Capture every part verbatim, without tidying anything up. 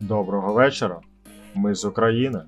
Доброго вечора. Ми з України.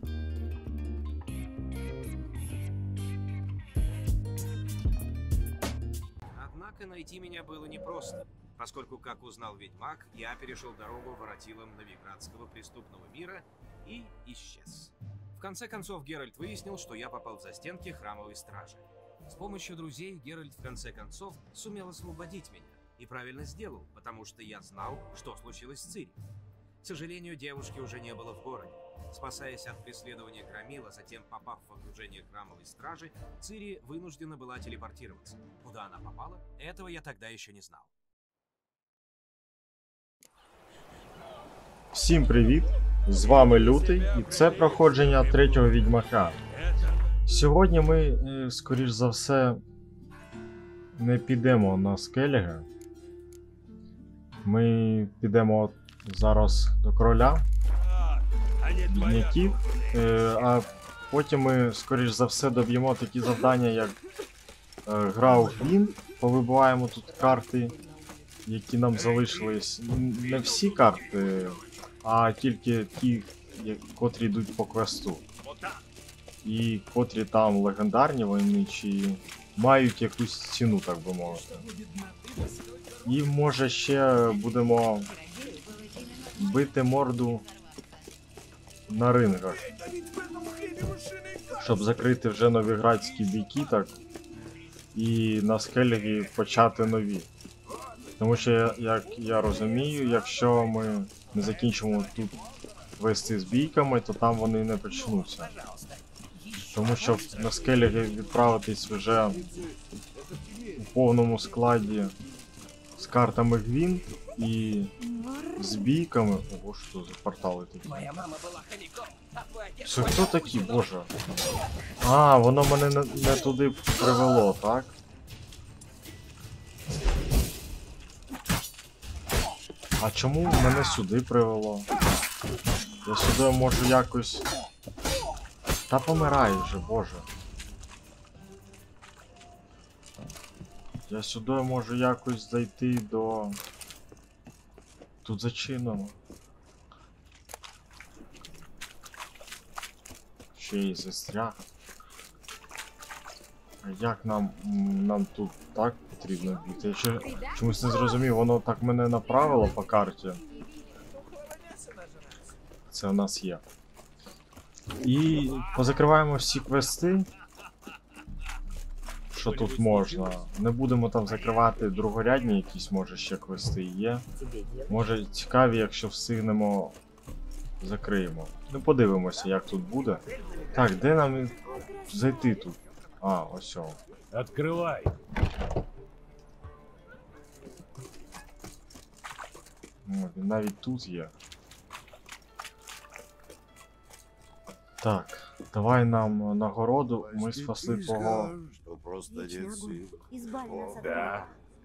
Однако найти меня было непросто, поскольку, как узнал ведьмак, я перешел дорогу воротилам новиградского преступного мира и исчез. В конце концов, Геральт выяснил, что я попал за стенки храмовой стражи. С помощью друзей Геральт в конце концов сумел освободить меня. И правильно сделал, потому что я знал, что случилось с Цири. К сожалению, девушки уже не было в городе. Спасаясь от преследования Громила, затем попав в окружение храмовой стражи, Цири вынуждена была телепортироваться. Куда она попала, этого я тогда еще не знал. Всім привіт! З вами Лютий, і це проходження третього Відьмака. Сьогодні ми, скоріш за все, не підемо на Скелліга. Ми підемо зараз до короля бідняків, а потім ми, скоріш за все, доб'ємо такі завдання, як гра у Гвін. Повибиваємо тут карти, які нам залишились. Не всі карти, а тільки ті, котрі йдуть по квесту. І котрі там легендарні вони, чи мають якусь ціну, так би мовити. І може ще будемо бити морду на рингах, щоб закрити вже новіградські бійки, так, і на Скеллігі почати нові. Тому що, як я розумію, якщо ми не закінчимо тут вести з бійками, то там вони не почнуться. Тому що на Скеллігі відправитись вже у повному складі з картами Гвін і з бійками. Ого, що за портали такі? Це хто такі, боже? А, воно мене не, не туди привело, так? А чому мене сюди привело? Я сюди можу якось... Та помирай вже, боже. Я сюди можу якось зайти до... Тут зачинено. Ще й застряг. А як нам... нам тут так потрібно бігти? Я ще чомусь не зрозумів, воно так мене направило по карті. Це у нас є. І позакриваємо всі квести, що тут можна. Не будемо там закривати другорядні якісь, може, ще квести є. Може цікаві, якщо встигнемо, закриємо. Ну подивимося, як тут буде. Так, де нам зайти тут? А, ось о. Открывай. О, він навіть тут є. Так, давай нам нагороду, ми спасли того. Да.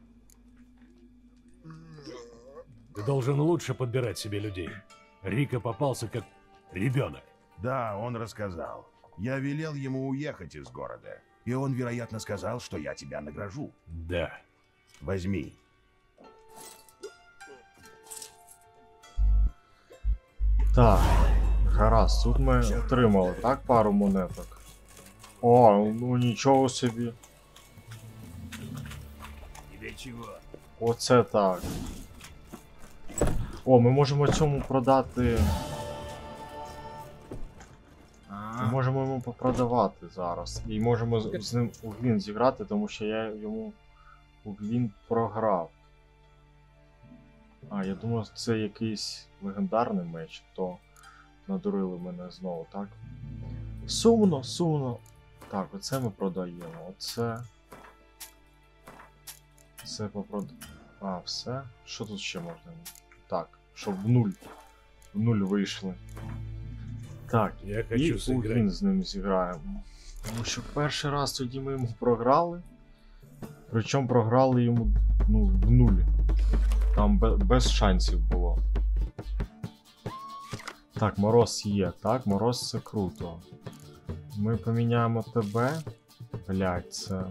Ты должен лучше подбирать себе людей. Рика попался как ребенок. Да, он рассказал. Я велел ему уехать из города. И он, вероятно, сказал, что я тебя награжу. Да. Возьми. Так, гаразд, тут ми отримали, так, пару монеток. О, ну нічого собі. Оце так. О, ми можемо цьому продати. Ми можемо йому попродавати зараз. І можемо з, з ним у Гвін зіграти, тому що я йому у Гвін програв. А, я думав, це якийсь легендарний меч, то надурили мене знову, так? Сумно, сумно. Так, оце ми продаємо. Оце. Це попродаємо. А, все. Що тут ще можна? Так, щоб в нуль. В нуль вийшли. Так, Я і хочу у сыграть. Гвін з ним зіграємо. Тому що перший раз тоді ми йому програли. Причому програли йому, ну, в нуль. Там без шансів було. Так, мороз є, так, мороз це круто. Ми поміняємо тебе. Блять, це...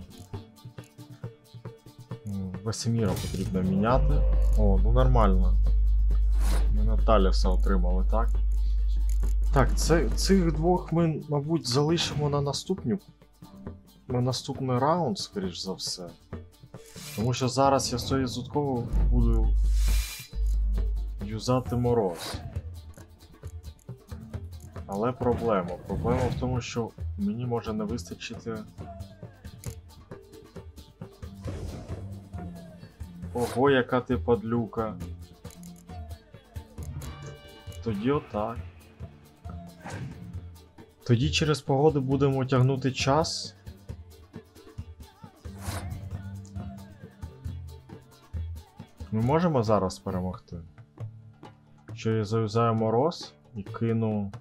Весеміра потрібно міняти. О, ну нормально. Ми на Наталіса отримали, так? Так, це, цих двох ми, мабуть, залишимо на наступні. На наступний раунд, скоріш за все. Тому що зараз я сто відсотків буду юзати мороз. Але проблема. Проблема в тому, що мені може не вистачити. Ого, яка ти падлюка. Тоді отак. Тоді через погоду будемо тягнути час. Ми можемо зараз перемогти? Що я зав'язаю мороз і кину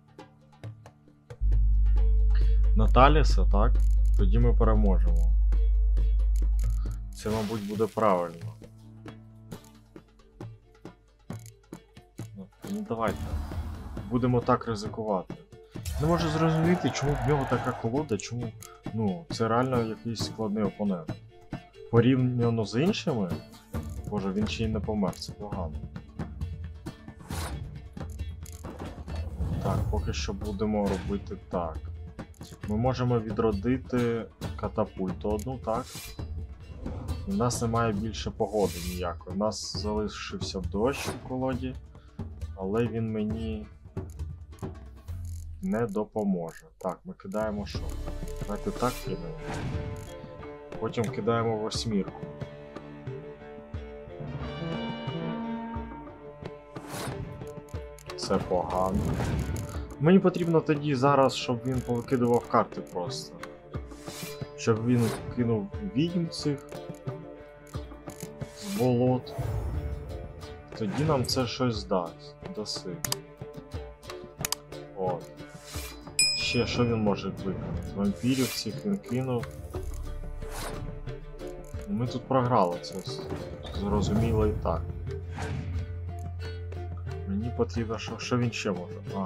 Наталіса, так? Тоді ми переможемо. Це, мабуть, буде правильно. Ну давайте. Будемо так ризикувати. Не можу зрозуміти, чому в нього така колода, чому. Ну, це реально якийсь складний опонент. Порівняно з іншими. Боже, він ще й не помер, це погано. Так, поки що будемо робити так. Ми можемо відродити катапульту одну, так? У нас немає більше погоди ніякої. У нас залишився дощ в колоді, але він мені не допоможе. Так, ми кидаємо що? Давайте так кинемо. Потім кидаємо восьмірку. Це погано. Мені потрібно тоді зараз, щоб він повикидував карти просто. Щоб він кинув відьм цих з болот. Тоді нам це щось дасть. Даси. От. Ще що він може виконати? Вампірів цих він кинув. Ми тут програли, це зрозуміло і так. Мені потрібно, що, що він ще може. А.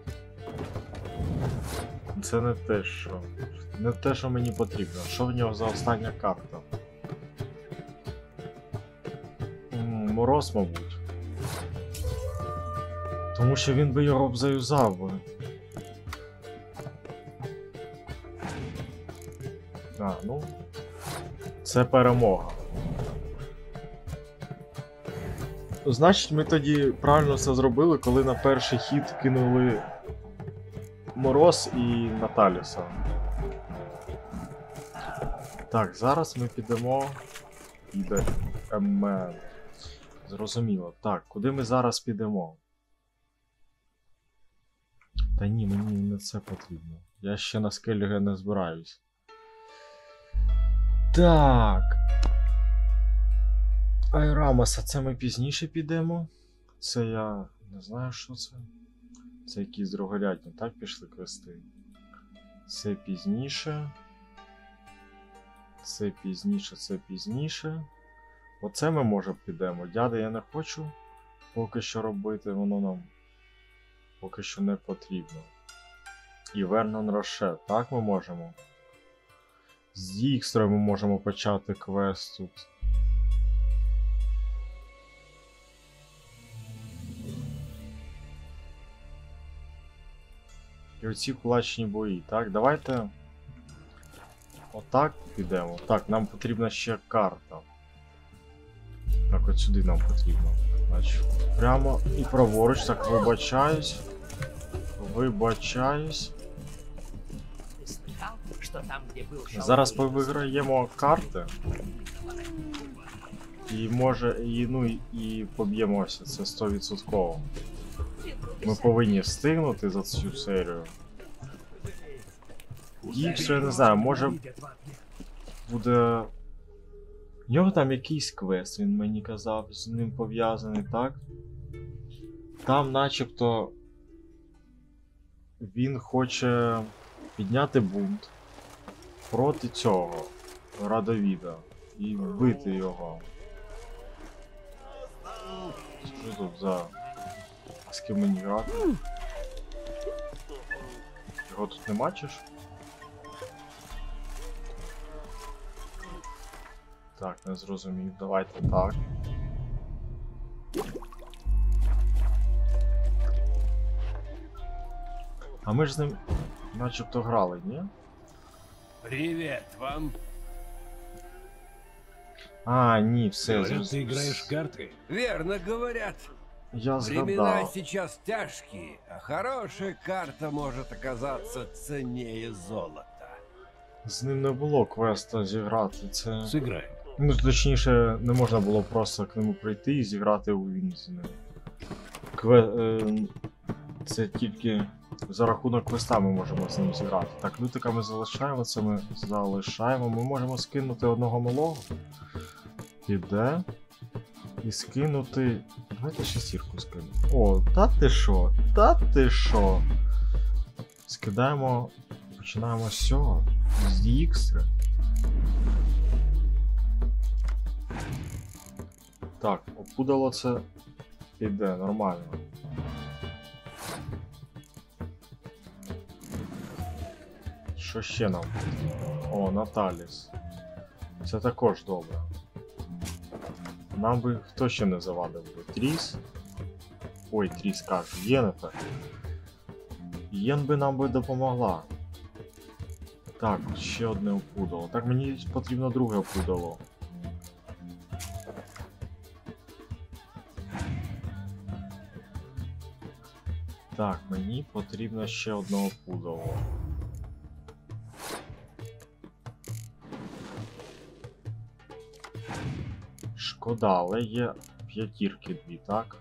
Це не те, що. Не те, що мені потрібно. Що в нього за остання карта? М, Мороз, мабуть. Тому що він би його б заюзав би. А, ну. Це перемога. Значить, ми тоді правильно все зробили, коли на перший хід кинули Мороз і Наталіса. Так, зараз ми підемо. Піде Емен. Зрозуміло. Так, куди ми зараз підемо? Та ні, мені не це потрібно. Я ще на Скелліге не збираюсь. Так. Айрамаса, це ми пізніше підемо. Це я не знаю, що це. Це якісь другорядні, так пішли квести. Це пізніше. Це пізніше, це пізніше. Оце ми може підемо. Дяди я не хочу поки що робити, воно нам поки що не потрібно. І Вернон Роше, так ми можемо. З Дікстрою ми можемо почати квест тут. І оці кулачні бої. Так, давайте отак підемо. Так, нам потрібна ще карта. Так, от сюди нам потрібно. Значить, прямо і праворуч, так, вибачаюсь. Вибачаюсь. Зараз повиграємо карти. І може, і, ну, і поб'ємося, це сто відсотків. Ми повинні встигнути за цю серію. Діксу, я не знаю, може буде... У нього там якийсь квест, він мені казав, з ним пов'язаний, так? Там начебто він хоче підняти бунт проти цього Радовіда і вбити його. Що тут за... З ким мені грати? Його тут не бачиш? Так, не зрозумів. Давайте так. А ми ж з ним начебто грали, ні? Привет вам. А, ні, все. Говорят, з- ты играешь в карты? Верно говорят. Я Времена згадав. сейчас тяжкие, а хорошая карта может оказаться ценнее золота. З ним не було квеста зіграти. Це. Сыграем. Ну, точніше, не можна було просто к нему прийти і зіграти у він з ним. Кве... Е... Це тільки за рахунок квеста ми можемо з ним зіграти. Так, лютика ми залишаємо, це ми залишаємо. Ми можемо скинути одного малого. Піде. І скинути. Давайте шестірку скинемо. О, та ти що? Та ти що? Скидаємо. Починаємо з цього. З Ікстри. Так, опудало це піде, нормально. Що ще нам потрібно? О, Наталіс. Це також добре. Нам би хто ще не завадив би? Тріс? Ой, Тріс кажу, Єнефер. Єн би нам би допомогла. Так, ще одне опудало. Так, мені потрібно друге опудало. Так, мені потрібно ще одного опудало. Шкода, але є п'ятірки дві, так?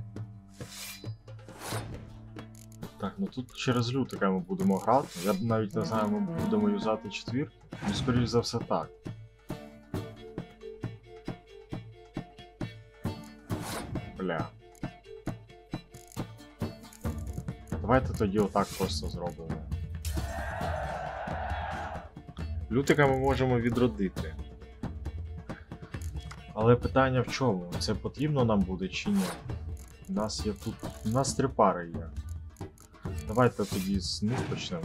Так, ну тут через лютика ми будемо грати. Я навіть не знаю, ми будемо юзати четвірку. Ну, скоріш за все так. Бля. Давайте тоді отак просто зробимо. Лютика ми можемо відродити. Але питання в чому? Це потрібно нам буде чи ні? У нас є тут. У нас три пари є. Давайте тоді з них почнемо.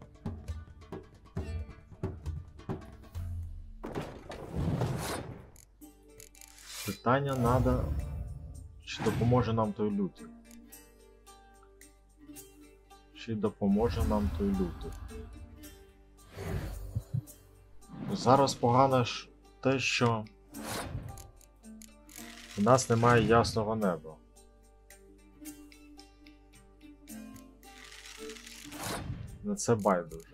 Питання надо. Чи допоможе нам той лютик? Чи допоможе нам той лютик? Зараз погано ж те, що у нас немає ясного неба. На це байдуже.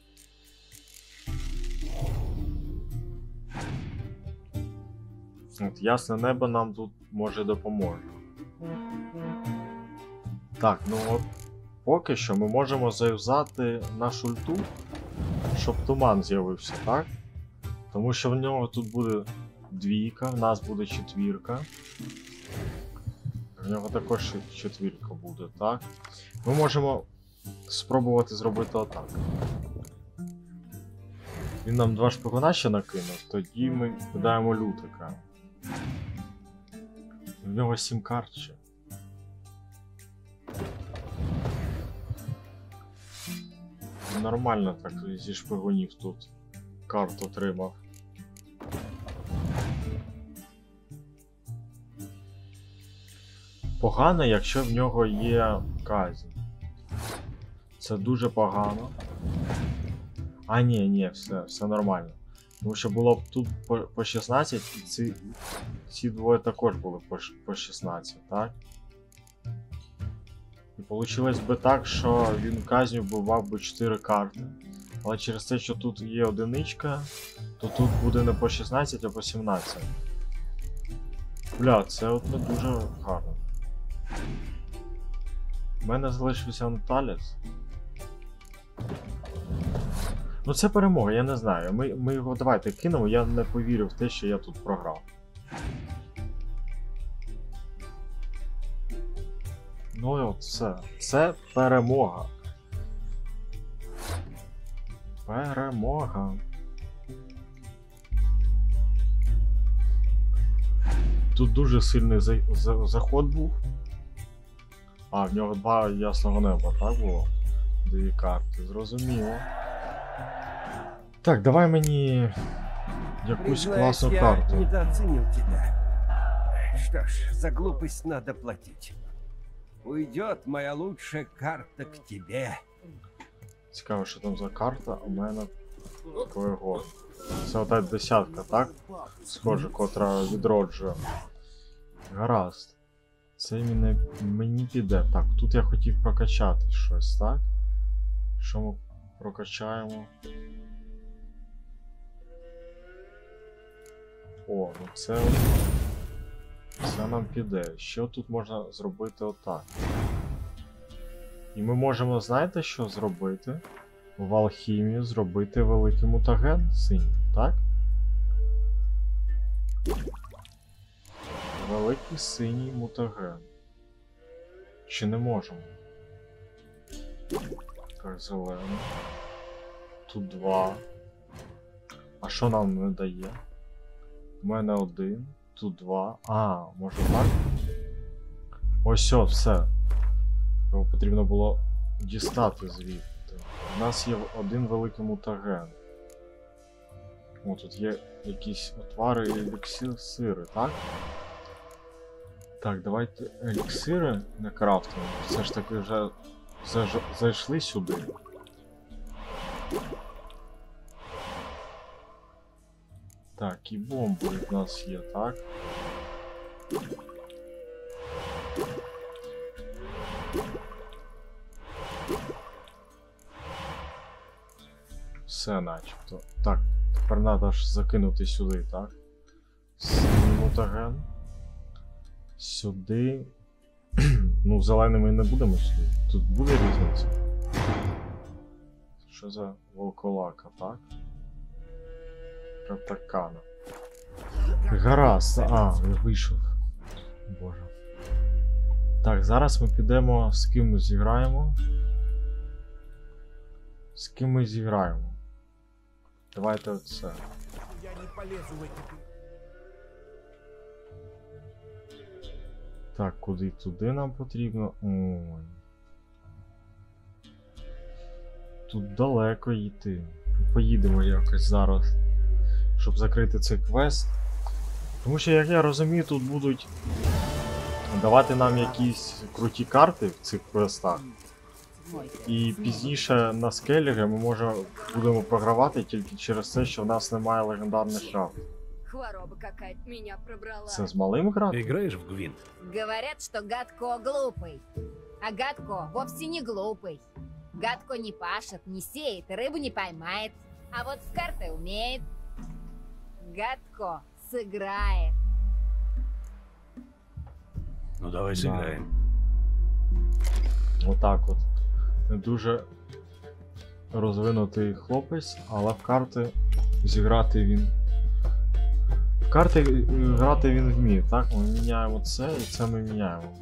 От ясне небо нам тут може допоможе. Так, ну от поки що ми можемо заюзати нашу ульту, щоб туман з'явився, так? Тому що в нього тут буде двійка, в нас буде четвірка. В нього також четвірка буде, так? Ми можемо спробувати зробити отак. Він нам два шпигуна ще накинув, тоді ми кидаємо лютика. В нього сім карт ще. Нормально так зі шпигунів тут карту отримав. Погано, якщо в нього є казнь. Це дуже погано. А ні, ні, все, все нормально. Тому що було б тут по, по шістнадцять, і ці, ці двоє також були по, по шістнадцять, так? І вийшло би так, що він казню вбивав би чотири карти. Але через те, що тут є одиничка, то тут буде не по шістнадцять, а по сімнадцять. Бля, це от не дуже гарно. У мене залишився Наталіс. Ну це перемога, я не знаю. Ми, ми його давайте кинемо, я не повірю в те, що я тут програв. Ну і от все. Це перемога. Перемога. Тут дуже сильний за... За... заход був. А, в нього два ясного неба, так було? Дві карти, зрозуміло. Так, давай мені якусь Признаюсь, класну я карту. недооценил тебя. Что ж, за глупость надо платить. уйдет моя лучшая карта к тебе. Цікаво, що там за карта, у мене твого. Це ота десятка, так? Схоже, котра відроджує. Гаразд. Це мене, мені піде. Так, тут я хотів прокачати щось, так? Що ми прокачаємо? О, ну це... Це нам піде. Що тут можна зробити отак? І ми можемо, знаєте, що зробити? В алхімії зробити великий мутаген синій, так? Великий синій мутаген. Чи не можемо? Так, зелений. Тут два. А що нам не дає? У мене один, тут два. А, може так? Ось о, все. Його потрібно було дістати звідти. У нас є один великий мутаген. О, тут є якісь отвари і еліксири, так? Так, давайте еліксири не крафтимо. Все ж таки вже заж... зайшли сюди. Так, і бомби в нас є, так? Все начебто. Так, тепер треба ж закинути сюди, так? Синій мутаген. Сюди. Ну, зеленими не будемо сюди. Тут буде різниця. Що за волколака, так? Катакана. Гаразд. А, я вийшов. Боже. Так, зараз ми підемо, з ким ми зіграємо. З ким ми зіграємо. Давайте оце. Я не полезу в эти... Так, куди туди нам потрібно? Ой. Тут далеко йти. Поїдемо якось зараз, щоб закрити цей квест. Тому що, як я розумію, тут будуть давати нам якісь круті карти в цих квестах. І пізніше на скеллері ми може будемо програвати тільки через те, що в нас немає легендарних карт. Хвороба какая-то меня пробрала. Це з малим грати? Ты играешь в Гвинт? Говорят, что Гадко глупый. А Гадко вовсе не глупый. Гадко не пашет, не сеет, рыбу не поймает. А вот в карты умеет. Гадко сыграет. Ну давай Да. сыграем. Отак от. Не дуже розвинутий хлопець, але в карти зіграти він. В карти грати він вміє, так? Ми міняємо це і це ми міняємо.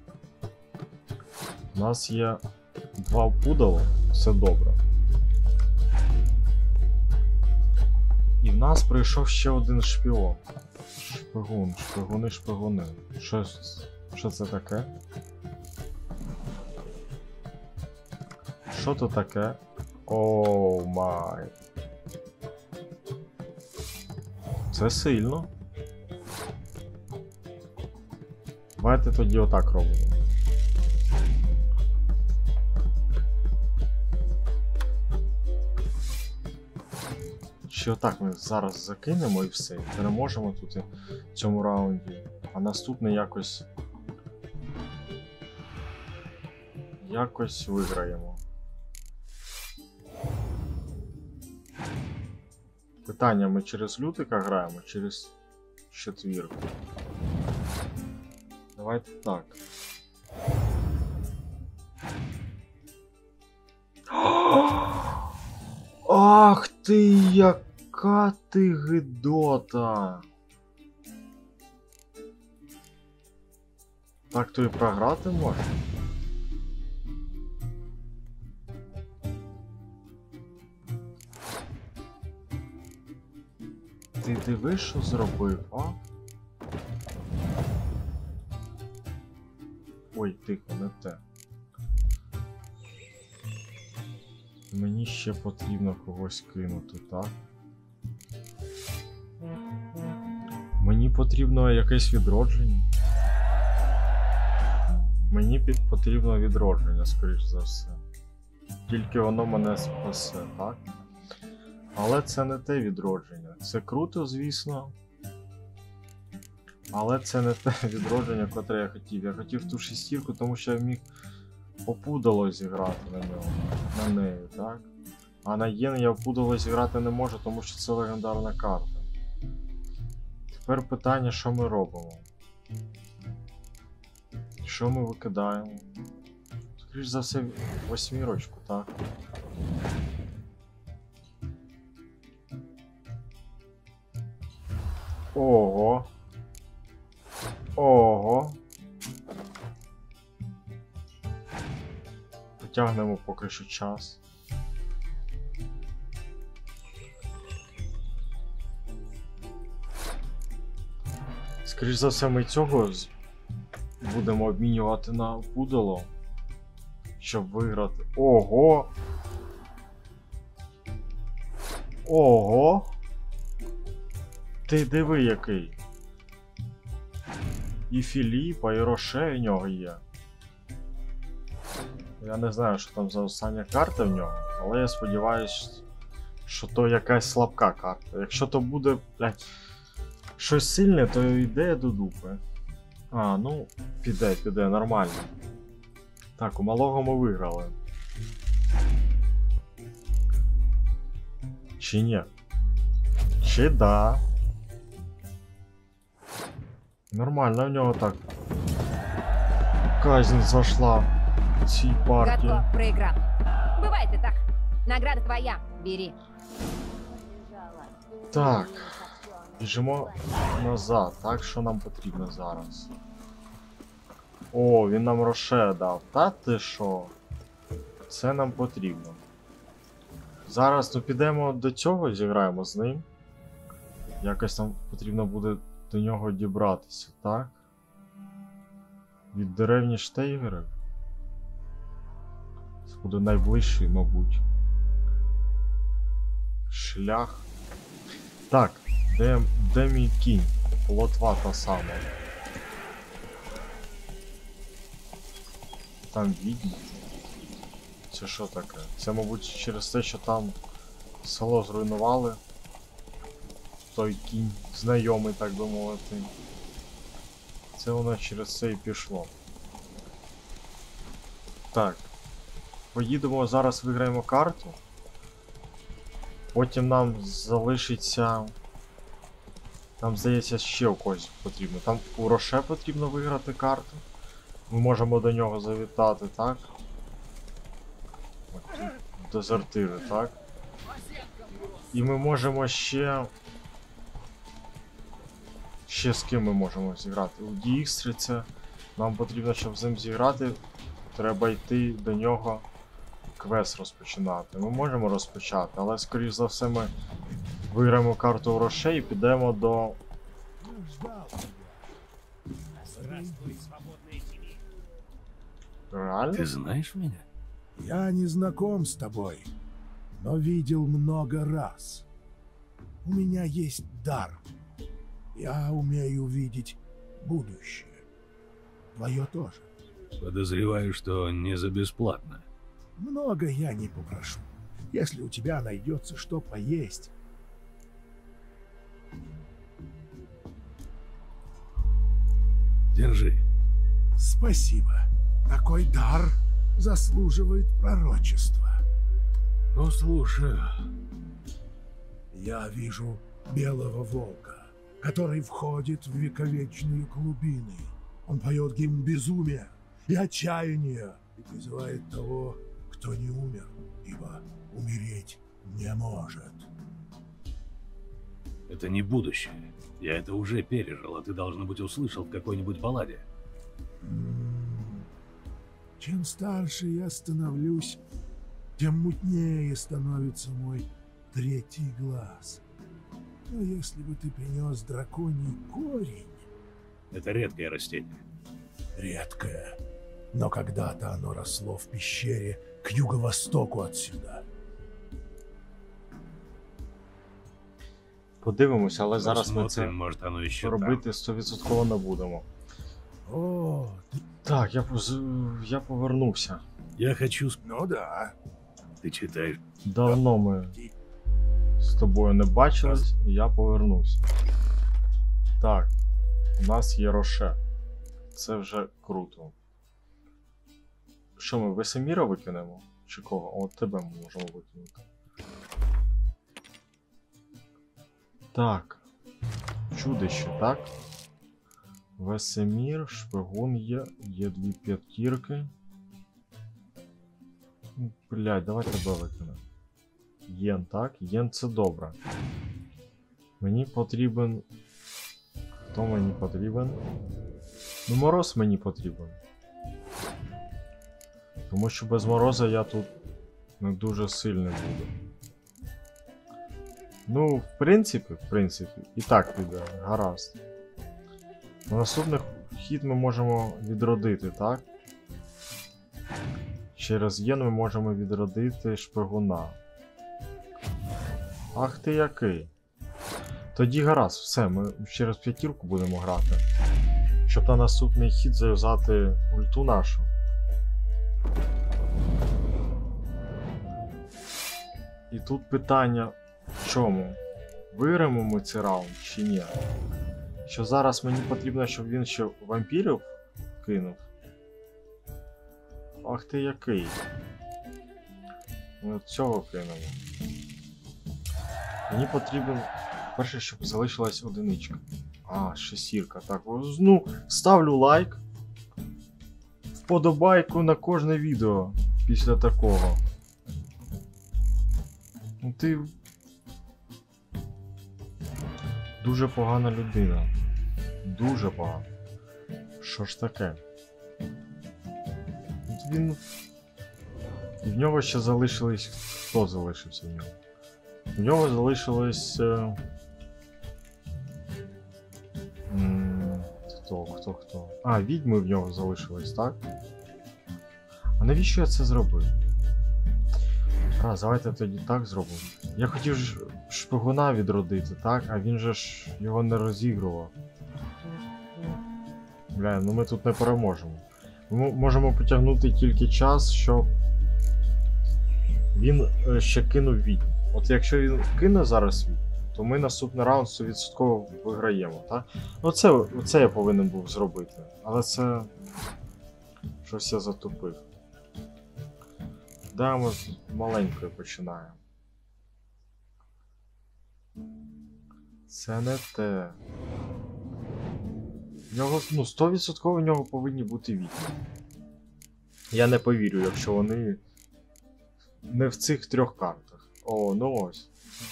У нас є два пудала, все добре. І в нас прийшов ще один шпіон. Шпигун, шпигуни, шпигуни. Що, що це таке? Що то таке? Оу май. Це сильно. Давайте тоді отак робимо. Чи отак ми зараз закинемо і все, і переможемо тут в цьому раунді. А наступний якось... Якось виграємо. Питання, ми через лютика граємо, через четвірку. Давайте так. Ах ти, яка ти гидота! Так то і програти можна? Ти диви, що зробив, а? Ой, тихо, не те. Мені ще потрібно когось кинути, так? Мені потрібно якесь відродження. Мені під потрібно відродження, скоріш за все. Тільки воно мене спасе, так? Але це не те відродження. Це круто, звісно. Але це не те відродження, котре я хотів. Я хотів ту шестірку, тому що я міг опудало зіграти на нього. На неї, так? А на Єн я опудало зіграти не можу, тому що це легендарна карта. Тепер питання, що ми робимо? Що ми викидаємо? Скоріш за все, восьмірочку, так? Ого. Ого. Потягнемо поки що час. Скоріш за все, ми цього будемо обмінювати на пудало, щоб виграти. Ого! Ого! Ти диви який! І Філіпа, і Роше в нього є. Я не знаю, що там за остання карта в нього, але я сподіваюся, що то якась слабка карта. Якщо то буде, блядь, щось сильне, то йде до дупи. А, ну, піде, піде, нормально. Так, у малого ми виграли. Чи ні? Чи да? Нормально в нього так. Казнь зашла в цій партії. Гадко проиграл. Бывает и так. Награда твоя. Бери. Так. Біжимо назад. Так, що нам потрібно зараз? О, він нам Роше дав. Та ти що? Це нам потрібно. Зараз ну підемо до цього, зіграємо з ним. Якось нам потрібно буде до нього дібратися, так? Від деревні Штейгерів. Це буде найближчий, мабуть. Шлях. Так, де, де мій кінь? Плотва та сама. Там відьма. Це що таке? Це, мабуть, через те, що там село зруйнували. Той кінь знайомий, так би мовити. Це воно через це і пішло. Так. Поїдемо, зараз виграємо карту. Потім нам залишиться... Там, здається, ще у когось потрібно. Там у Роше потрібно виграти карту. Ми можемо до нього завітати, так? От тут дезертири, так? І ми можемо ще... Ще з ким ми можемо зіграти? У Діікстриця. Нам потрібно, щоб з ним зіграти, треба йти до нього квест розпочинати. Ми можемо розпочати, але скоріш за все ми виграємо карту у Роше і підемо до... Реально? Ты знаешь меня? Я не знаком с тобой, но видел много раз. У меня есть дар. Я умею видеть будущее. Твое тоже. Подозреваю, что не за бесплатно. Много я не попрошу. Если у тебя найдется что поесть. Держи. Спасибо. Такой дар заслуживает пророчества. Ну, слушаю. Я вижу белого волка, который входит в вековечные глубины. Он поет гимн безумия и отчаяния и призывает того, кто не умер, ибо умереть не может. Это не будущее. Я это уже пережил, а ты, должно быть, услышал в какой-нибудь балладе. М-м. Чем старше я становлюсь, тем мутнее становится мой третий глаз. Но если бы ты принес драконий корень... Это редкое растение. Редкое. Но когда-то оно росло в пещере к юго-востоку отсюда. Подивимося, але зараз ми це Посмотрим, может, оно еще там. робити сто відсотків не будемо. О, ты... Так, я, поз- я повернувся. Я хочу... с- Ну да. Ты читаешь? Давно ми з тобою не бачились, і я повернувся. Так, у нас є Роше. Це вже круто. Що ми, Весеміра викинемо? Чи кого? От тебе ми можемо викинути. Так. Чудище, так? Весемір, шпигун є, є дві п'ятірки. Блядь, давай тебе викинемо. Єн, так? Єн це добре. Мені потрібен... Хто мені потрібен? Ну, Мороз мені потрібен. Тому що без Мороза я тут не дуже сильний буду. Ну, в принципі, в принципі, і так піде, гаразд. На наступний хід ми можемо відродити, так? Через Єн ми можемо відродити шпигуна. Ах ти який. Тоді гаразд, все, ми через п'ятірку будемо грати. Щоб на наступний хід зав'язати ульту нашу. І тут питання в чому? Виграємо ми цей раунд чи ні? Що зараз мені потрібно, щоб він ще вампірів кинув? Ах ти який. Ми от цього кинемо. Мені потрібен перше, щоб залишилась одиничка. А, шесірка. Так, ну, ставлю лайк. Вподобайку на кожне відео після такого. Ну ти... Дуже погана людина. Дуже погана. Що ж таке? Він... І в нього ще залишились... Хто залишився в нього? В нього залишилось... Е... М... Хто, хто, хто? А, відьми в нього залишились, так? А навіщо я це зробив? Раз, давайте тоді так зробимо. Я хотів ж шпигуна відродити, так? А він же ж його не розігрував. Бля, ну ми тут не переможемо. Ми можемо потягнути тільки час, щоб він е, ще кинув відьму. От якщо він кине зараз відьму, то ми наступний раунд сто відсотків виграємо, так? Ну це, це я повинен був зробити. Але це... Щось я затупив. Да, ми з маленької починаємо. Це не те. В нього, ну, сто відсотків в нього повинні бути відьми. Я не повірю, якщо вони не в цих трьох картах. О, ну ось.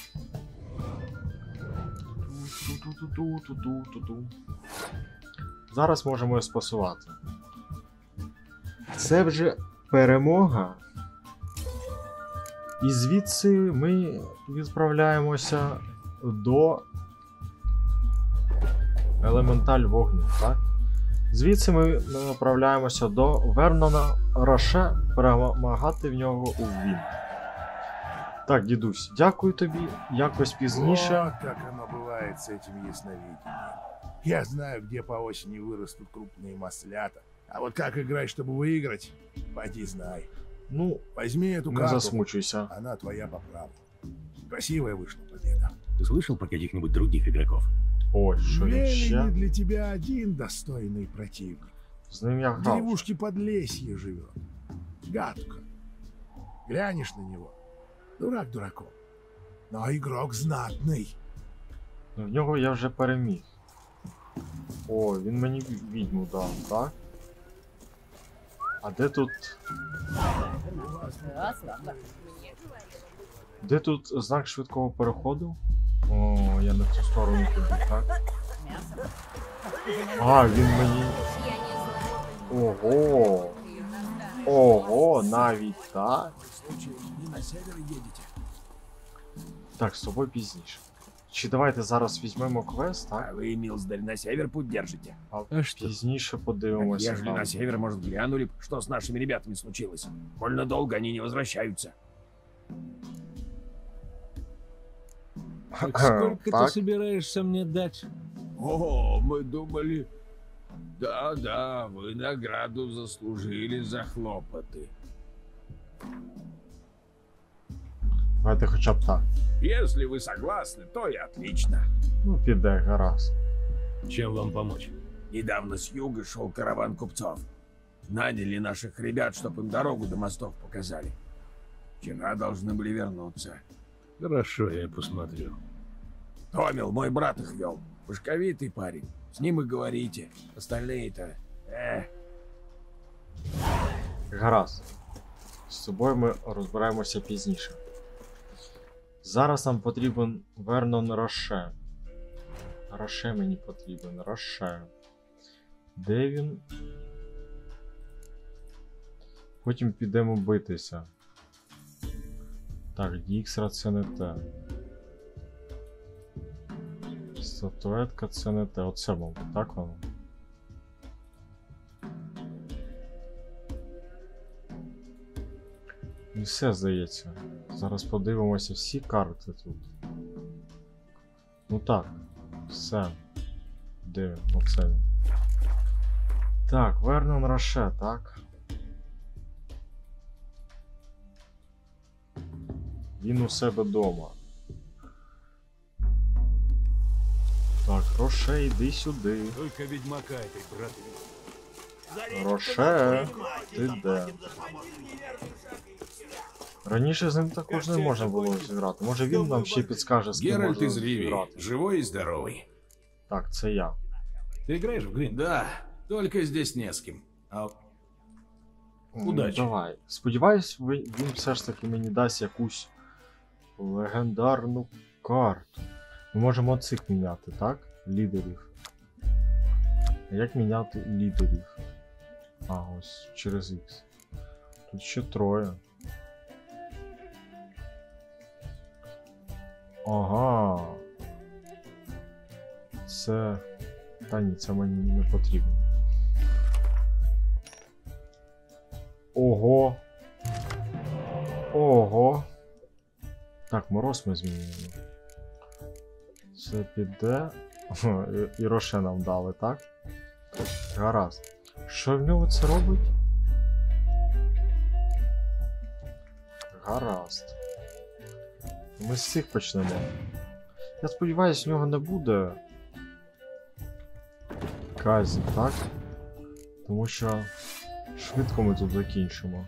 Ту-ту-ту-ту-ту-ту-ту-ту. Зараз можемо його спасувати. Це вже перемога. І звідси ми відправляємося до Елементаль вогню, так? Звідси ми направляємося до Вернона Роше, перемагати в нього у Він. Так, дідусь, дякую тобі, якось пізніше. Вот как оно бывает с этим ясновидением. Я знаю, где по осени вырастут крупные маслята. А вот как играть, чтобы выиграть, поди знай. Ну, Возьми эту не карту, засмучуйся. она твоя по праву. Красивая вышла победа. Ты слышал про каких-нибудь других игроков? Ой, що він Велли ще? для тебя один достойный противник. З ним я В грав. деревушке Подлесье живет. Гадко. Глянешь на него. Дурак дураком. Но игрок знатный. В нього я вже переміг. О, він мені відьму дав, так? А де тут... Де тут знак швидкого переходу? О, я на цю сторону піду, так? А, він мені... Ого! Ого, навіть так? Так, з тобою пізніше. Чи давайте зараз візьмемо квест, А так? вы, Милздарь, на север путь держите? А А что? пізніше Так подивимося. ежели там. на север, может, глянули, б, что с нашими ребятами случилось. Больно долго они не возвращаются. Так сколько Так. ты собираешься мне дать? О, мы думали... Да-да, вы награду заслужили за хлопоты. Давайте хоча б так. Если вы согласны, то и отлично. Ну, піде, гаразд. Чем вам помочь? Недавно с юга шел караван купцов. Наняли наших ребят, чтоб им дорогу до мостов показали. Вчера должны были вернуться. Хорошо, я посмотрю. Томил, мой брат их вел. Башковитый парень. С ним и говорите. Остальные-то... Эх. Гаразд. З собою ми розберемося пізніше. Зараз нам потрібен Вернон Роше. Роше мені потрібен. Роше. Де він? Потім підемо битися. Так, Діксра це не те. Статуетка це не те. Оце, мабуть, так воно? І все, здається. Зараз подивимося всі карти тут. Ну так, все. Де він? Оце він. Так, Вернон Роше, так? Він у себе дома. Так, Роше, йди сюди. Только ведьмака этой брат. Роше, ти де? Раніше з ним також не можна було зіграти. Може він нам ще підскаже, з ким Геральт можна из Ривии, зіграти. живой и здоровый. Так, це я. Ты играешь в Грин? Да, только здесь не с ким. А М, Удачі. Давай. Сподіваюсь, ви- він все ж таки мені дасть якусь легендарну карту. Ми можемо цих міняти, так? Лідерів. А як міняти лідерів? А, ось через X. Тут ще троє. Ага. Це... Та ні, це мені не потрібно. Ого. Ого. Так, мороз ми змінюємо. Це піде. О, і, і Роше нам дали, так? Гаразд. Що в нього це робить? Гаразд. Ми з цих почнемо. Я сподіваюся, в нього не буде казі, так? Тому що швидко ми тут закінчимо.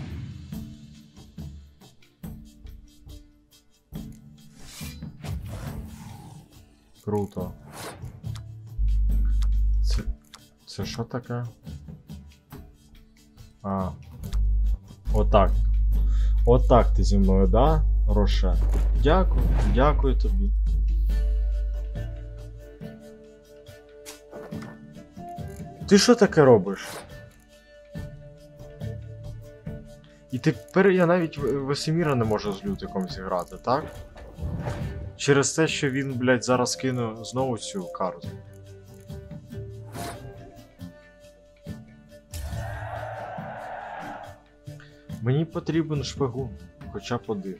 Круто. Це... Це що таке? А. Отак. Отак ти зі мною, да, Роше? Дякую, дякую тобі. Ти що таке робиш? І тепер я навіть В- Весеміра не можу з Лютиком зіграти, так? Через те, що він, блядь, зараз кине знову цю карту. Мені потрібен шпигун, хоча б один.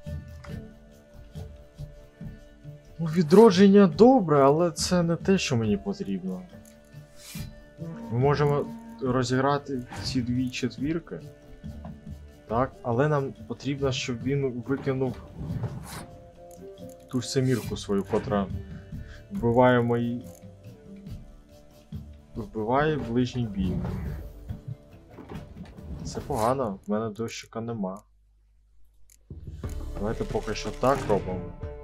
Ну, відродження добре, але це не те, що мені потрібно. Ми можемо розіграти ці дві четвірки. Так, але нам потрібно, щоб він викинув ту ж семірку свою, котра вбиває мої. Вбиває ближній бій. Це погано, в мене дощика нема. Давайте поки що так робимо.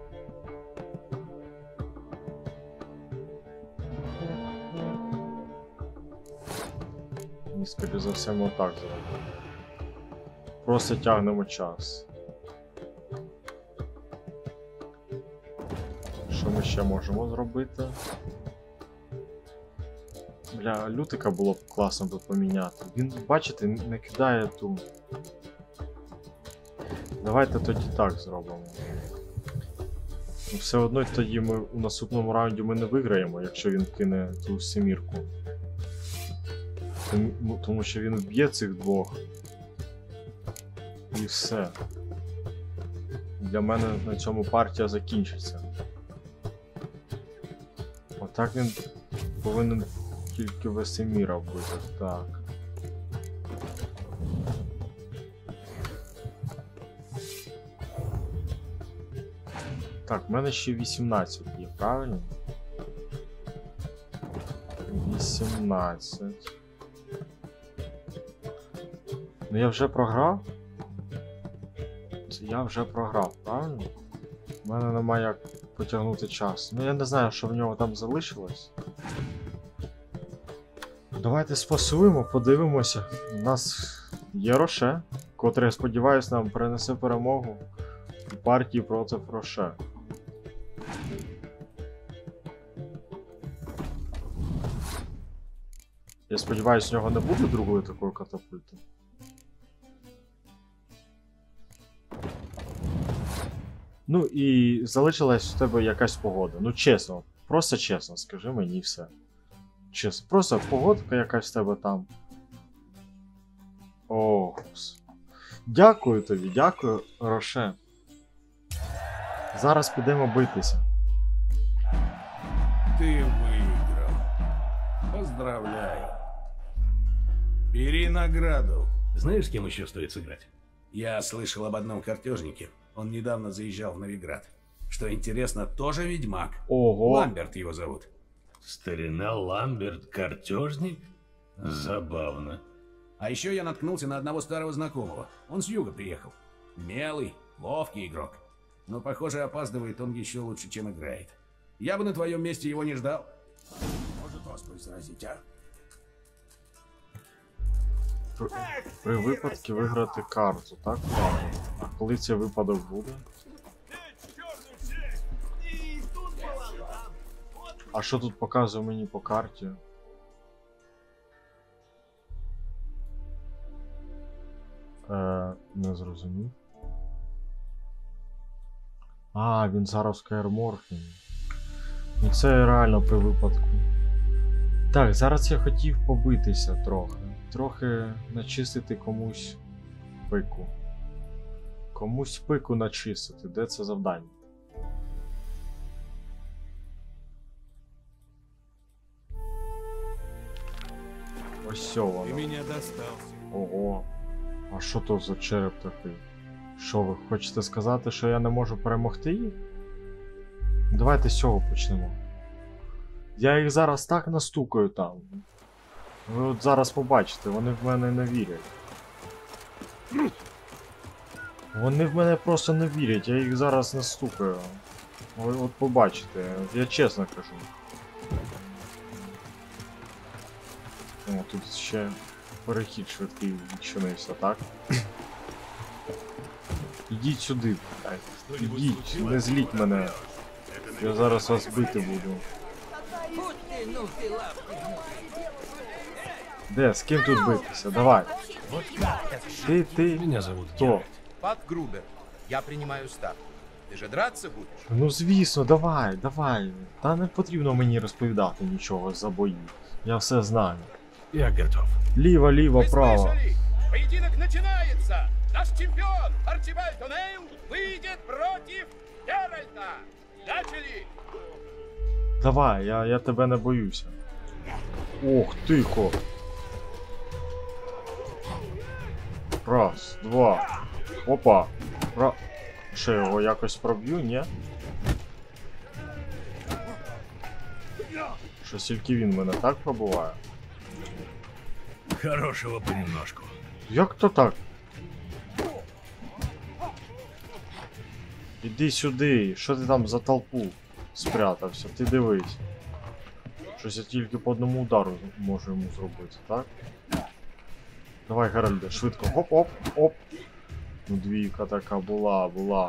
І скоріше за все ми отак зробимо. Просто тягнемо час. Що ми ще можемо зробити? Бля, Лютика було б класно тут поміняти. Він, бачите, не кидає ту. Давайте тоді так зробимо. Ну, все одно тоді ми у наступному раунді ми не виграємо, якщо він кине ту семірку. Тому, тому що він вб'є цих двох. І все. Для мене на цьому партія закінчиться. Отак він повинен Скільки Весеміра буде, так. Так, в мене ще вісімнадцять є, правильно? вісімнадцять. Ну я вже програв? Це я вже програв, правильно? У мене немає як потягнути час. Ну я не знаю, що в нього там залишилось. Давайте спасуємо, подивимося. У нас є Роше, котрий, я сподіваюся, нам принесе перемогу у партії проти Роше. Я сподіваюся, у нього не буде другої такої катапульти. Ну і залишилась у тебе якась погода. Ну чесно, просто чесно, скажи мені все. Чесно, просто погодка якась в тебе там. О, дякую тобі, дякую, Роше. Зараз підемо битися. Ты выиграл. Поздравляю. Бери награду. Знаешь, с кем еще стоит сыграть? Я слышал об одном картежнике. Он недавно заезжал в Новиград. Что интересно, тоже ведьмак. Ого. Ламберт его зовут. Старина Ламберт, картежник? Забавно. А еще я наткнулся на одного старого знакомого. Он с юга приехал. Мелый, ловкий игрок. Но, похоже, опаздывает он еще лучше, чем играет. Я бы на твоем месте его не ждал. Может вас заразить, а? При, при випадку виграти карту, так? Ладно. А коли цей випадок буде? А що тут показує мені по карті? Е, не зрозумів. А, він зараз в Каерморфі. Ну це реально при випадку. Так, зараз я хотів побитися трохи. Трохи начистити комусь пику. Комусь пику начистити. Де це завдання? Ось сьо воно. Ты меня достал. Ого. А що то за череп такий? Що ви хочете сказати, що я не можу перемогти їх? Давайте з цього почнемо. Я їх зараз так настукаю там. Ви от зараз побачите, вони в мене не вірять. Вони в мене просто не вірять, я їх зараз настукаю. От, от побачите, я чесно кажу. О, тут ще перехід швидкий відчинився, так? Ідіть сюди, ідіть, не зліть мене. Я зараз вас бити буду. Де, з ким тут битися? Давай. Ти, ти, Меня зовут хто? Геральт. Пат Грубер, я принимаю ставку. Ты же драться будешь? Ну звісно, давай, давай. Та не потрібно мені розповідати нічого за бої. Я все знаю. Я готов. Ліво, ліво, Вы право. слышали? Поединок начинается! Наш чемпион Арчибальд О'Нейл выйдет против Геральта! Начали! Давай, я, я тебе не боюся. Ох, тихо. Раз, два. Опа. Ра... Що, його якось проб'ю, ні? Що тільки він мене так пробуває? Хорошего понемножку. Як то так? Іди сюди, що ти там за толпу спрятався? Ти дивись. Щось я тільки по одному удару можу йому зробити, так? Давай, Геральде, швидко. Оп-оп-оп. Ну двійка така була, була.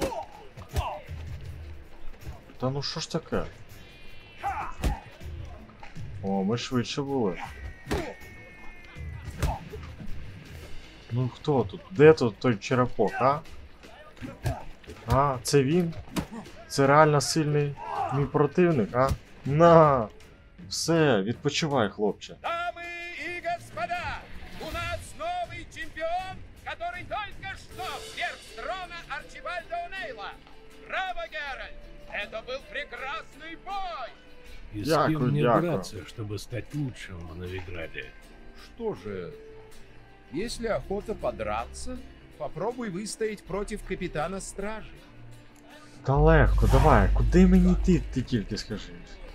Та ну що ж таке? О, ми швидше були. Ну хто тут? Де тут той черепок, а? А, це він? Це реально сильний мій противник, а? На! Все, відпочивай, хлопче. Дамы и господа, у нас новый чемпион, который только что сверх с трона Арчибальда О'Нейла. Браво, Геральт! Это был прекрасный бой! И с Дякую, кем мне дякую. драться, чтобы стать лучшим в Новиграде? Что же, если охота подраться, попробуй выстоять против капитана стражи. Та легко, давай, куди мені йти, ти тільки скажи.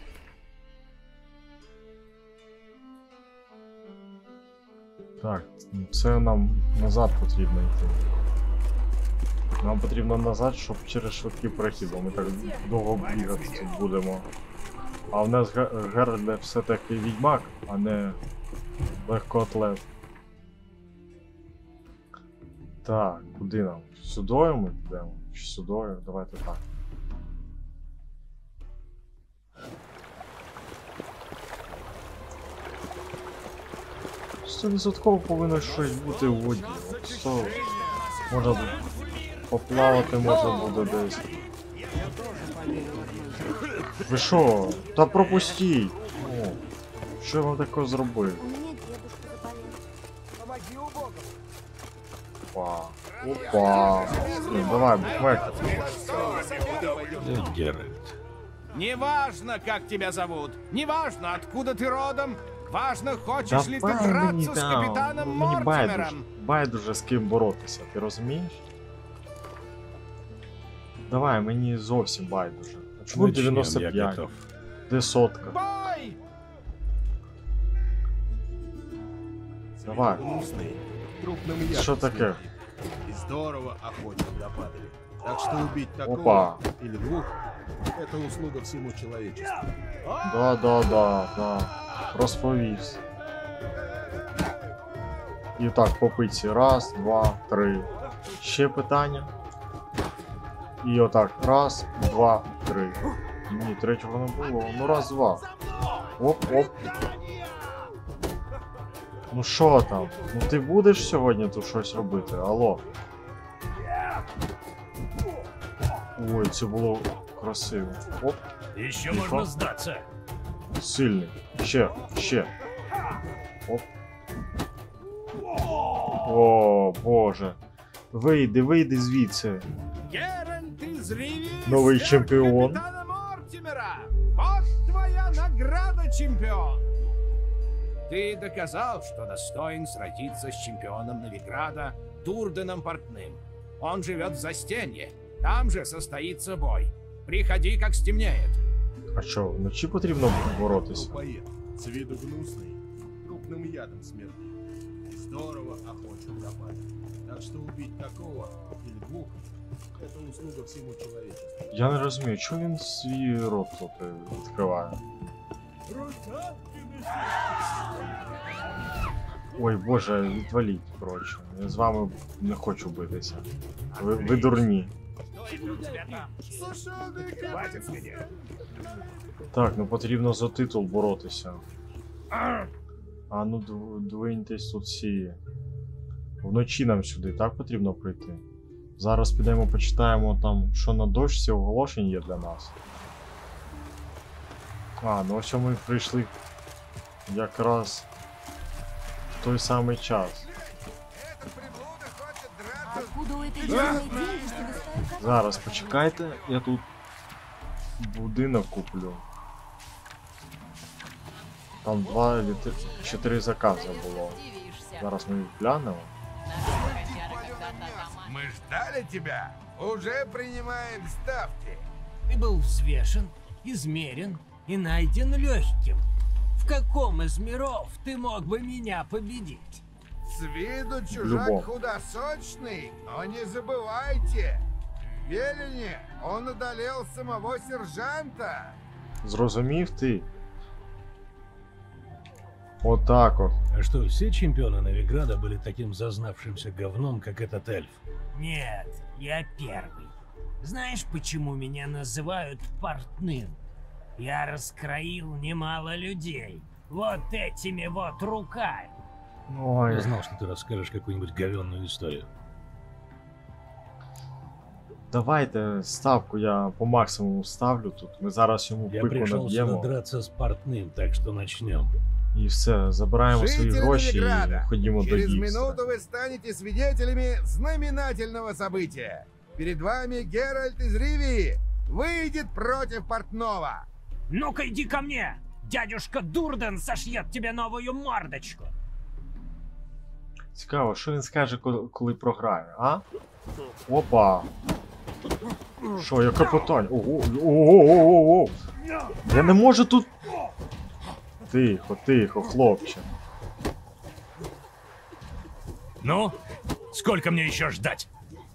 Так, це нам назад потрібно йти. Нам потрібно назад, щоб через швидкий перехід, бо ми так довго бігати тут будемо. А в нас Ге- Геральт все-таки відьмак, а не легкоатлет. Так, куди нам? Сюдою ми йдемо? Чи сюдою? Давайте так. сто відсотків повинно щось бути у воді. От сто... Можна тут поплавати може буде десь. Ви що? Та пропустіть! О, що я вам таке зробив? У меня дедушка заболел. Опа. Опа. Блин, давай, букмекер. Э, Геральт. Неважно, как тебя зовут, неважно, откуда ты родом, важно, хочешь ли ты Давай мені драться с там. капитаном Мені байдуже. Мортимером. Байдуже з ким боротися, ти розумієш? Давай, мені зовсім байдуже. А чому Начнем, дев'яносто я п'ять? готов. Де сотка? Бой! Давай. Крупным Що ядом таке? смерти. И здорово охотник допадали. Так что убить такого Опа. или двух — это услуга всему человечеству. Да, да, да, да. Розповівся. І так, по пиці. Раз, два, три. Ще питання. І отак. Раз, два, три. Ні, третього не було. Ну раз, два. Оп, оп. Ну що там? Ну ти будеш сьогодні тут щось робити? Алло. Ой, це було красиво. Оп. Еще Тихо. можно сдаться. Сильний. Ще, ще. Оп. О, боже. Вийди, вийди звідси. Геральт из Ривии, Новый свергни чемпион. капитана Мортимера. Вот твоя награда, чемпион. Ты доказал, что достоин сразиться с чемпионом Новиграда Турденом Портным. Он живет в Застенье. Там же состоится бой. Приходи, как стемнеет. А що, вночі потрібно боротися? Трупоед, с виду гнусный, крупным ядом смерти. И здорово охотник допадали. Так что убить такого или двух — это услуга всему человечеству. Я не розумію, чому він свій рот тут е, відкриває? Ой, боже, відваліть, коротше. Я з вами не хочу битися. Ви, ви дурні. Так, ну потрібно за титул боротися. А ну дв- двиньтесь тут всі. Вночі нам сюди, так потрібно прийти. Зараз підемо почитаємо там, що на дошці оголошень є для нас. А, ну ось ми прийшли якраз в той самий час. Откуда у этой дурной деньги, чтобы стоять? Зараз почекайте, я тут будинок куплю. Там два или три, чотири закази було. Зараз ми їх глянемо. Мы ждали тебя. Уже принимаем ставки. Ты был взвешен, измерен и найден легким. В каком из миров ты мог бы меня победить? С виду чужак Любом. худосочный, но не забывайте. В Велине он одолел самого сержанта. Зрозумів ти? Отак от. А что, все чемпионы Новиграда были таким зазнавшимся говном, как этот эльф? Нет, я первый. Знаешь, почему меня называют портным? Я раскроил немало людей. Вот этими вот руками. Ой. Я знал, что ты расскажешь какую-нибудь говенную историю. Давайте ставку я по максимуму ставлю тут. Ми зараз йому Я пику пришел сюда наб'ємо. драться с портным, так что начнем. І все, забираємо свої Жители гроші Новиграда, і ходімо до через Гікса. минуту вы станете свидетелями знаменательного события. Перед вами Геральт из Ривии выйдет против портного. Ну-ка иди ко мне! Дядюшка Дурден сошьет тебе новую мордочку. Цікаво, що він скаже, коли, коли програє, а? Опа! Що, яке питання? Ого, ого-го-го-го! Я не можу тут... Тихо, тихо, хлопче. Ну, сколько мне еще ждать?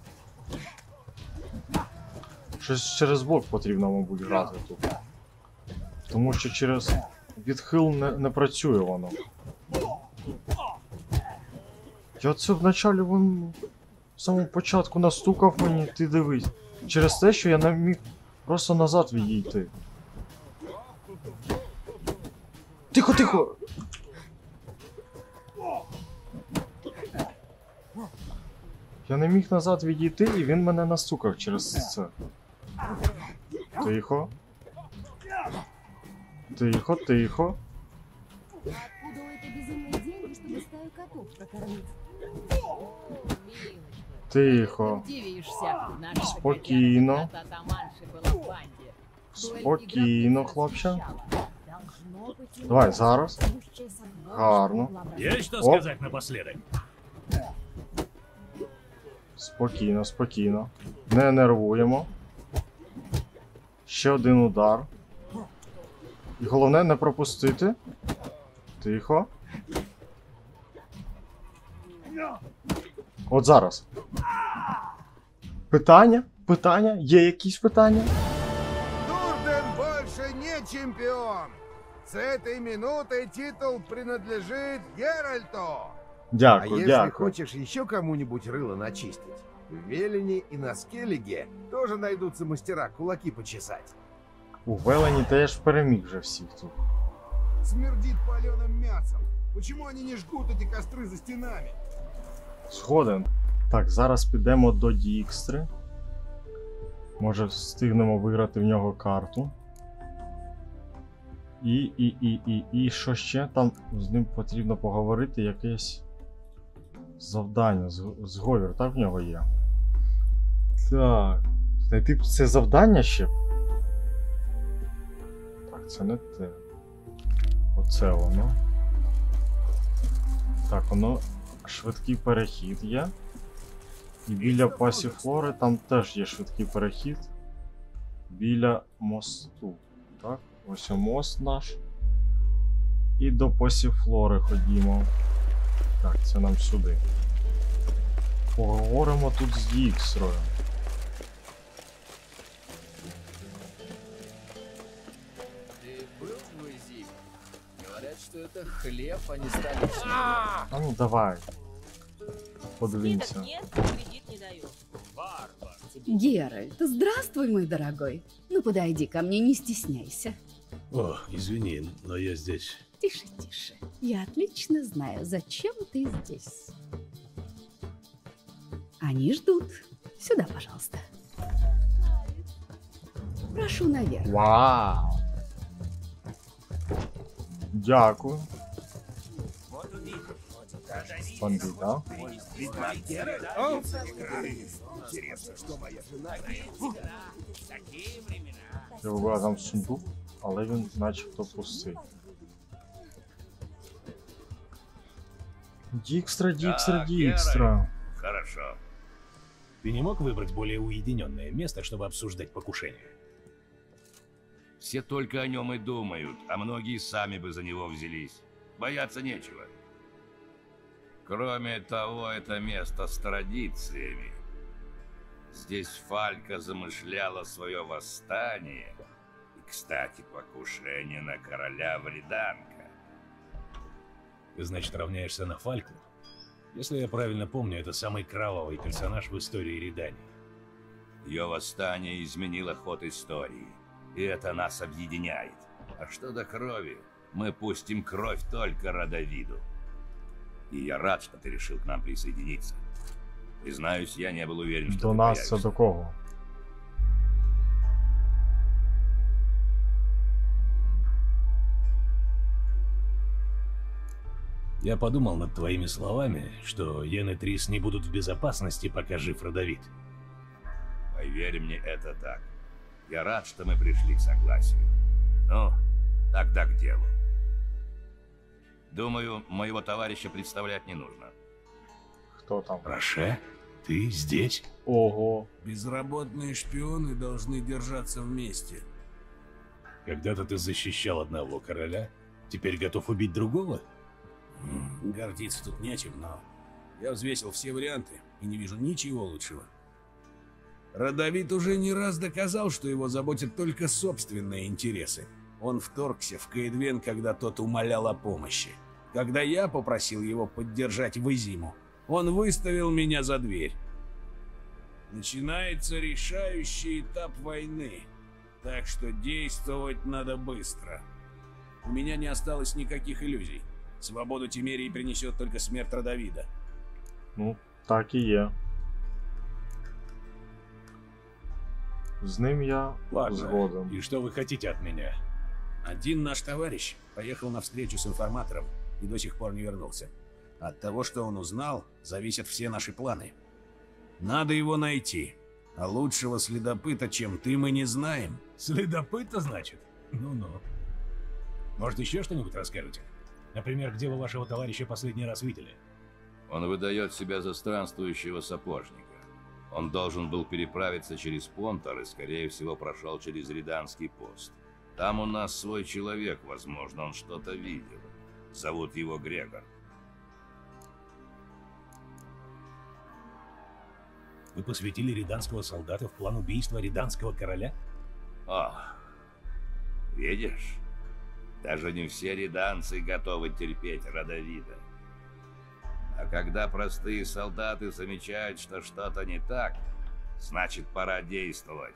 Щось через блок потрібно, мабуть, грати тут. Тому що через відхил не, не працює воно. Я це вначалі вон в самому початку настукав мені, ти дивись. Через те, що я не міг просто назад відійти. Тихо, тихо! Я не міг назад відійти, і він мене настукав через це. Тихо. Тихо, тихо. Откуда у этой безумной деньги, чтобы стаю котов прокормить? Тихо. Спокійно. Спокійно, хлопче. Давай, зараз. Гарно. Есть что Оп. сказать напоследок? Спокійно, спокійно. Не нервуємо. Ще один удар. І головне не пропустити. Тихо. От зараз. Питання? Питання? Є якісь питання? Дурден больше не чемпион. С этой минуты титул принадлежит Геральту. Дякую, а если дякую. хочешь еще кому-нибудь рыло начистить, в Велине и на Скеллиге тоже найдутся мастера кулаки почесать. У Велені теж переміг вже всіх тут. Смердит паленым мясом. Почему они не жгут эти костры за стенами? Згоден. Так, зараз підемо до Дікстри. Може встигнемо виграти в нього карту. І, і, і, і, і, що ще? Там з ним потрібно поговорити, якесь завдання, з- зговір, так в нього є? Так, знайти це завдання ще? Так, це не те. Оце воно. Так, воно швидкий перехід є. І біля Пасіфлори там теж є швидкий перехід. Біля мосту. Так, ось мост наш. І до Пасіфлори ходімо. Так, це нам сюди. Поговоримо тут з Дікстрою. Ты был в Луизиане? Говорят, что это хлеб, а не столичный. А ну давай. Подивимося. Геральт, здравствуй, мой дорогой. Ну, подойди ко мне, не стесняйся. О, извини, но я здесь. Тише, тише. Я отлично знаю, зачем ты здесь. Они ждут. Сюда, пожалуйста. Прошу наверх. Вау! Дякую. Бандит, да? Интересно, что моя жена... Я вибрав там сундук, але він начебто пустий. Дікстра, Дікстра, Так, Дікстра. Хорошо. Ты не мог выбрать более уединенное место, чтобы обсуждать покушение? Все только о нем и думают, а многие сами бы за него взялись. Бояться нечего. Кроме того, это место с традициями. Здесь Фалька замышляла свое восстание. И, кстати, покушение на короля Вриданка. Ты, значит, равняешься на Фальку? Если я правильно помню, это самый кровавый персонаж в истории Ридании. Ее восстание изменило ход истории. И это нас объединяет. А что до крови, мы пустим кровь только Родовиду. И я рад, что ты решил к нам присоединиться. Признаюсь, я не был уверен, что До ты нас це появишься. до кого? Я подумал над твоими словами, что Йен и Трис не будут в безопасности, пока жив Родовид. Поверь мне, это так. Я рад, что мы пришли к согласию. Ну, тогда к делу. Думаю, моего товарища представлять не нужно. Кто там? Роше? Ты здесь? Ого. Безработные шпионы должны держаться вместе. Когда-то ты защищал одного короля, теперь готов убить другого? Гордиться тут нечем, но я взвесил все варианты и не вижу ничего лучшего. Родовид уже не раз доказал, что его заботят только собственные интересы. Он вторгся в Каэдвен, когда тот умолял о помощи. Когда я попросил его поддержать Визиму, он выставил меня за дверь. Начинается решающий этап войны, так что действовать надо быстро. У меня не осталось никаких иллюзий. Свободу Тимерии принесет только смерть Родовида. Ну, так и є. З ним я згоден. И что вы хотите от меня? Один наш товарищ поехал на встречу с информатором и до сих пор не вернулся. От того, что он узнал, зависят все наши планы. Надо его найти. А лучшего следопыта, чем ты, мы не знаем. Следопыта, значит? Ну-ну. Может, еще что-нибудь расскажете? Например, где вы вашего товарища последний раз видели? Он выдает себя за странствующего сапожника. Он должен был переправиться через Понтар и, скорее всего, прошел через Риданский пост. Там у нас свой человек, возможно, он что-то видел. Зовут его Грегор. Вы посвятили риданского солдата в план убийства риданского короля? Ах, видишь? Даже не все риданцы готовы терпеть Родовида. А когда простые солдаты замечают, что что-то не так, значит, пора действовать.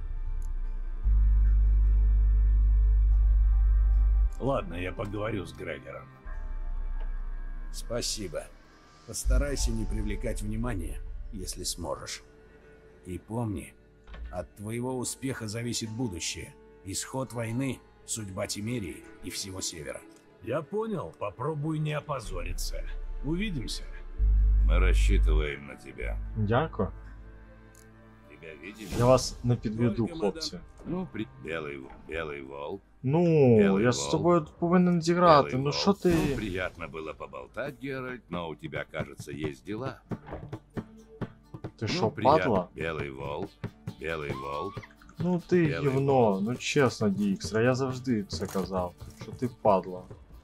Ладно, я поговорю с Грегором. Спасибо. Постарайся не привлекать внимания, если сможешь. И помни, от твоего успеха зависит будущее, исход войны, судьба Тимерии и всего Севера. Я понял, попробуй не опозориться. Увидимся. Мы рассчитываем на тебя. Дякую. Тебя видели? Я вас не підведу, хлопці. Ну, при... Белый, белый волк. Ну, Белый я волк. з тобою повинен зіграти. Белый Ну волк. що ти? Ну, приятно было поболтать, Геральт, но у тебя, кажется, есть дела. Ти Ну, що, приятно. падла? Белый волк, белый волк. Ну ти Белий гівно, ну чесно, Дікстра, я завжди це казав, що ти падла.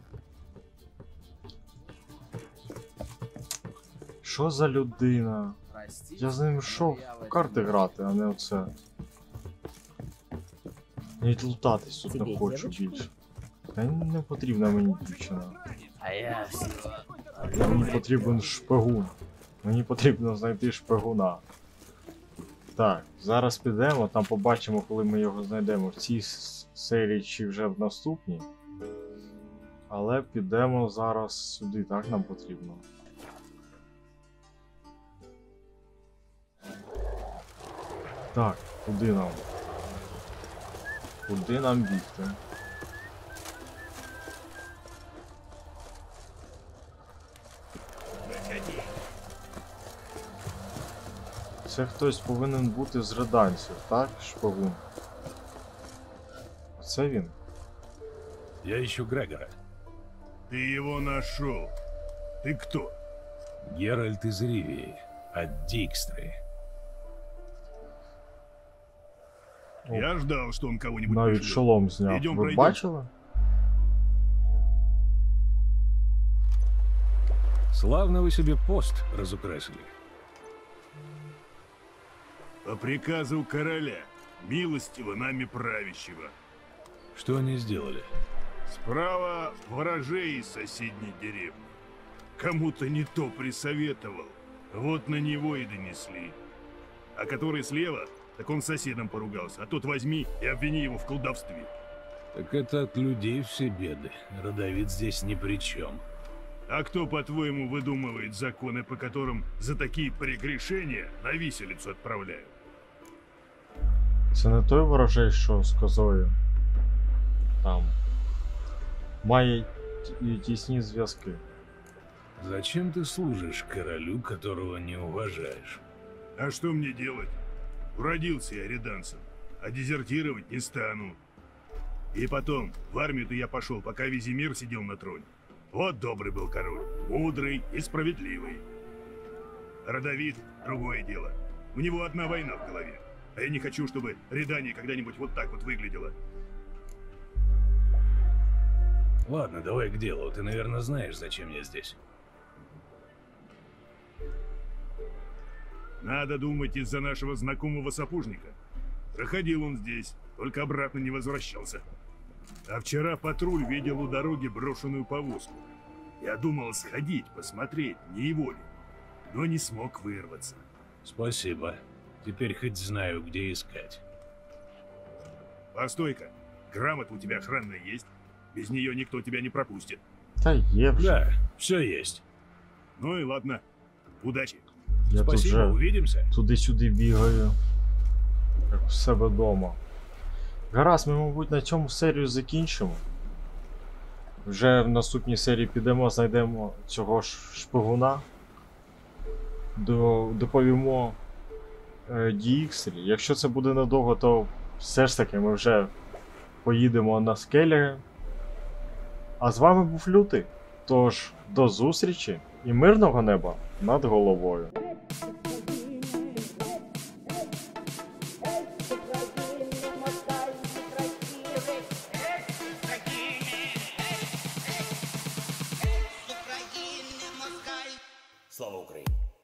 Що за людина? Я з ним йшов в карти грати, а не оце. Навіть лутатись тут не хочу більше. Та не потрібна мені дівчина. А я всего... Мені потрібен шпигун. Мені потрібно знайти шпигуна. Так, зараз підемо, там побачимо, коли ми його знайдемо в цій с- серії чи вже в наступній. Але підемо зараз сюди, так нам потрібно. Так, куди нам? Куди нам бігти? Це хтось повинен бути з реданців, так, шпигун? Це він. Я ищу Грегора. Ты его нашел. Ты кто? Геральт из Ривии, от Дикстры. Я ждал, что он кого-нибудь Навіть пришлет. шолом зняв. Идем Ви пройдем. бачили? Славно вы себе пост разукрасили. По приказу короля, милостиво нами правящего. Что они сделали? Справа ворожей из соседней деревни. Кому-то не то присоветовал, вот на него и донесли. А который слева, так он с соседом поругался, а тот возьми и обвини его в колдовстве. Так это от людей все беды. Родовид здесь ни при чем. А кто, по-твоему, выдумывает законы, по которым за такие прегрешения на виселицу отправляют? Це не той ворожей, що з козою. Там. Має ті- тісні зв'язки. Зачем ты служишь королю, которого не уважаешь? А что мне делать? Уродился я реданцем, а дезертировать не стану. И потом, в армию-то я пошел, пока Визимир сидел на троне. Вот добрый был король, мудрый и справедливый. Родовид — другое дело. У него одна война в голове. А я не хочу, чтобы Редания когда-нибудь вот так вот выглядело. Ладно, давай к делу. Ты, наверное, знаешь, зачем я здесь. Надо думать, из-за нашего знакомого сапожника. Проходил он здесь, только обратно не возвращался. А вчера патруль видел у дороги брошенную повозку. Я думал сходить, посмотреть, не его ли. Но не смог вырваться. Спасибо. Теперь хоть знаю, где искать. Постой-ка, грамота у тебя охранная есть? Без нее никто тебя не пропустит. Та є вже. Да, все есть. Ну и ладно. Удачи. Я Спасибо, тут вже увидимся. туди-сюди бігаю. Як у себе вдома. Гаразд, ми, мабуть, на цьому серію закінчимо. Вже в наступній серії підемо, знайдемо цього ж шпигуна. До, доповімо е, Дііксері. Якщо це буде надовго, то все ж таки ми вже поїдемо на скелі. А з вами був Лютий. Тож, до зустрічі і мирного неба над головою. Слава Україні!